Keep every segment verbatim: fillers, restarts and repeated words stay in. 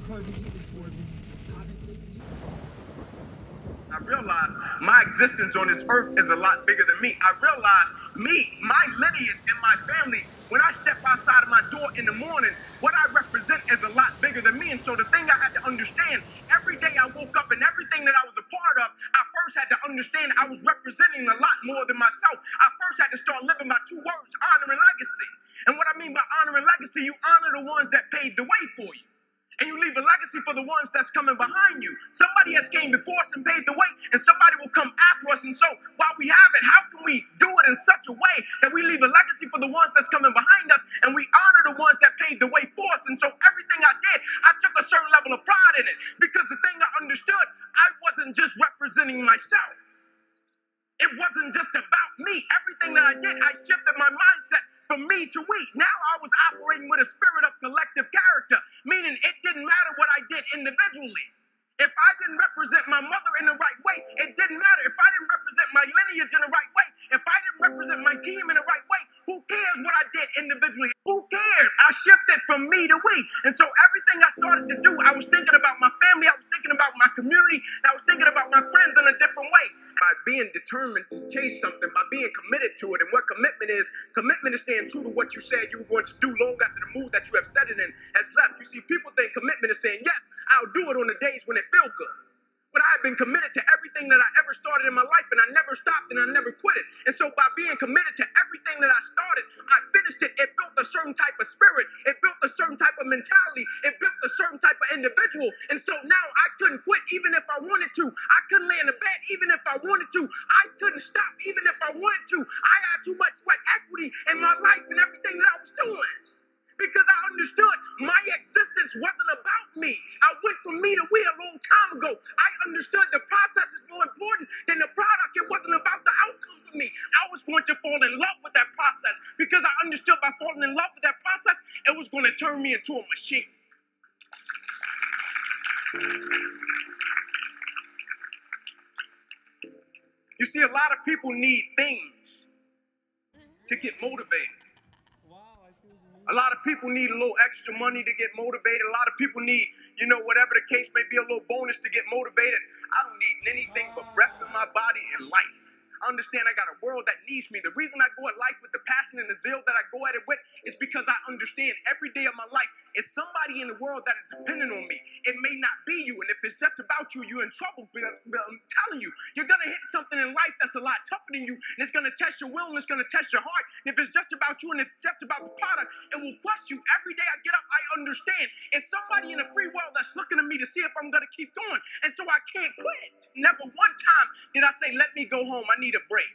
I realize my existence on this earth is a lot bigger than me. I realize me, my lineage, and my family, when I step outside of my door in the morning, what I represent is a lot bigger than me. And so the thing I had to understand, every day I woke up and everything that I was a part of, I first had to understand I was representing a lot more than myself. I first had to start living by two words, honor and legacy. And what I mean by honor and legacy, you honor the ones that paved the way for you. And you leave a legacy for the ones that's coming behind you. Somebody has came before us and paved the way, and somebody will come after us. And so while we have it, how can we do it in such a way that we leave a legacy for the ones that's coming behind us, and we honor the ones that paved the way for us? And so everything I did, I took a certain level of pride in it, because the thing I understood, I wasn't just representing myself. It wasn't just about me. Everything that I did, I shifted my mindset from me to we. Now I was operating with a spirit of collective character, meaning it didn't matter what I did individually. If I didn't represent my mother in the right way, it didn't matter. If I didn't represent my lineage in the right way, if I didn't represent my team in the right way, who cares what I did individually? Who cares? I shifted from me to we. And so everything I started to do, I was thinking about my family, I was thinking about my community, and I was thinking about my friends in a different way. By being determined to chase something, by being committed to it, and what commitment is, commitment is staying true to what you said you were going to do long after the mood that you have set it in has left. You see, people think commitment is saying, yes, I'll do it on the days when it feel good. But I have been committed to everything that I ever started in my life, and I never stopped and I never quit it. And so by being committed to everything that I started, I finished it. It built a certain type of spirit. It built a certain type of mentality. It built a certain type of individual. And so now I couldn't quit even if I wanted to. I couldn't lay in the bed even if I wanted to. I couldn't stop even if I wanted to. I had too much sweat equity in my life and everything that I was doing. Because I understood my existence wasn't about me. I went from me to we a long time ago. I understood the process is more important than the product. It wasn't about the outcome for me. I was going to fall in love with that process, because I understood by falling in love with that process, it was going to turn me into a machine. You see, a lot of people need things to get motivated. A lot of people need a little extra money to get motivated. A lot of people need, you know, whatever the case may be, a little bonus to get motivated. I don't need anything but breath in my body and life. I understand I got a world that needs me. The reason I go at life with the passion and the zeal that I go at it with is because I understand every day of my life is somebody in the world that is dependent on me. It may not be you, and if it's just about you, you're in trouble, because I'm telling you, you're going to hit something in life that's a lot tougher than you, and it's going to test your will, and it's going to test your heart. And if it's just about you, and if it's just about the product, it will crush you. Every day I get up, I understand it's somebody in the free world that's looking at me to see if I'm going to keep going, and so I can't quit. Never one time did I say, let me go home, I need a break.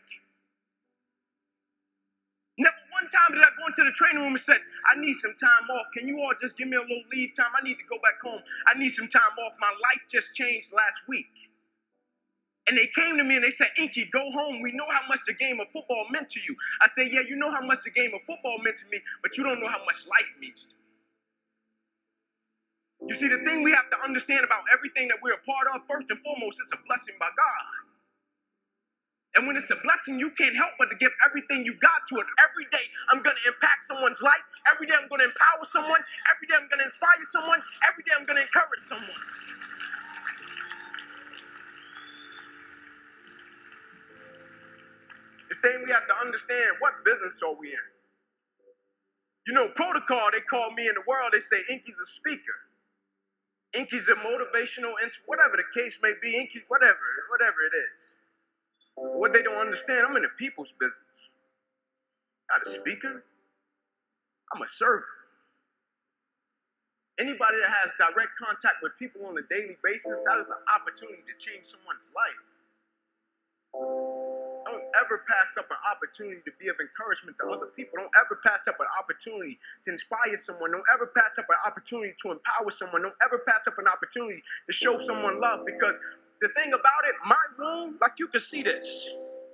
Never one time did I go into the training room and said, I need some time off. Can you all just give me a little leave time? I need to go back home. I need some time off. My life just changed last week. And they came to me and they said, Inky, go home. We know how much the game of football meant to you. I said, yeah, you know how much the game of football meant to me, but you don't know how much life means to me. You see, the thing we have to understand about everything that we're a part of, first and foremost, it's a blessing by God. And when it's a blessing, you can't help but to give everything you got to it. Every day, I'm going to impact someone's life. Every day, I'm going to empower someone. Every day, I'm going to inspire someone. Every day, I'm going to encourage someone. The thing we have to understand, what business are we in? You know, protocol, they call me in the world, they say Inky's a speaker. Inky's a motivational, whatever the case may be, Inky, whatever, whatever it is. What they don't understand, I'm in the people's business. Not a speaker. I'm a servant. Anybody that has direct contact with people on a daily basis, that is an opportunity to change someone's life. Don't ever pass up an opportunity to be of encouragement to other people. Don't ever pass up an opportunity to inspire someone. Don't ever pass up an opportunity to empower someone. Don't ever pass up an opportunity to show someone love, because the thing about it, my room, like you can see this.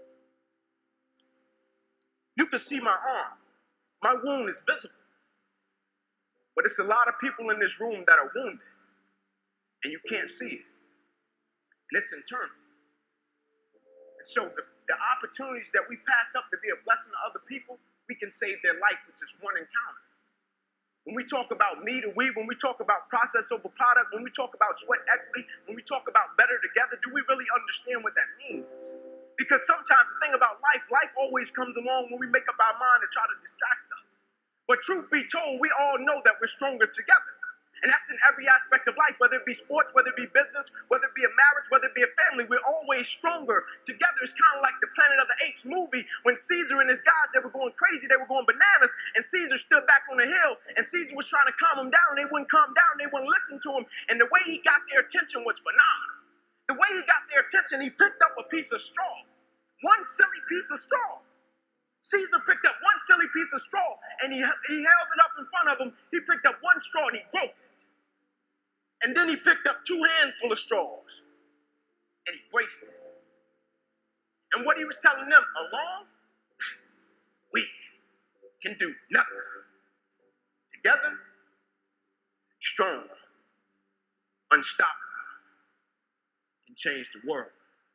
You can see my arm. My wound is visible. But it's a lot of people in this room that are wounded, and you can't see it. And it's internal. And so the, the opportunities that we pass up to be a blessing to other people, we can save their life with just one encounter. When we talk about me to we, when we talk about process over product, when we talk about sweat equity, when we talk about better together, do we really understand what that means? Because sometimes the thing about life, life always comes along when we make up our mind to try to distract us. But truth be told, we all know that we're stronger together. And that's in every aspect of life, whether it be sports, whether it be business, whether it be a marriage, whether it be a family, we're always stronger together. It's kind of like the Planet of the Apes movie when Caesar and his guys, they were going crazy, they were going bananas, and Caesar stood back on the hill, and Caesar was trying to calm them down, and they wouldn't calm down, they wouldn't listen to him, and the way he got their attention was phenomenal. The way he got their attention, he picked up a piece of straw, one silly piece of straw. Caesar picked up one silly piece of straw, and he, he held it up in front of him. He picked up one straw, and he broke it. And then he picked up two handfuls of straws and he braced it. And what he was telling them, alone, we can do nothing. Together, strong, unstoppable, can change the world.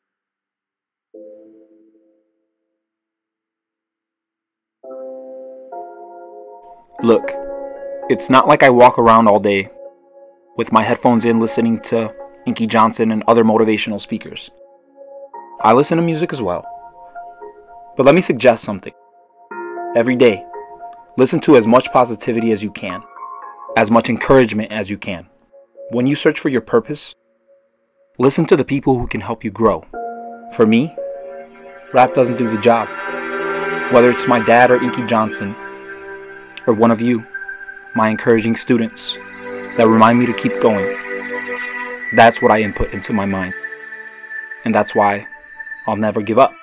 Look, it's not like I walk around all day with my headphones in listening to Inky Johnson and other motivational speakers. I listen to music as well. But let me suggest something. Every day, listen to as much positivity as you can, as much encouragement as you can. When you search for your purpose, listen to the people who can help you grow. For me, rap doesn't do the job. Whether it's my dad or Inky Johnson, or one of you, my encouraging students, that remind me to keep going. That's what I input into my mind. And that's why I'll never give up.